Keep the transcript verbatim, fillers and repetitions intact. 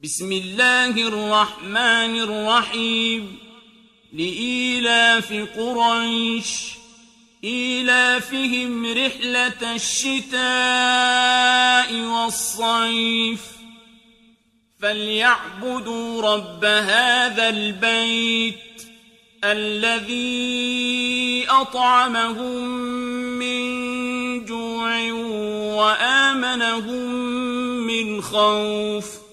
بسم الله الرحمن الرحيم لإيلاف قريش إيلافهم رحلة الشتاء والصيف فليعبدوا رب هذا البيت الذي أطعمهم من جوع وآمنهم من خوف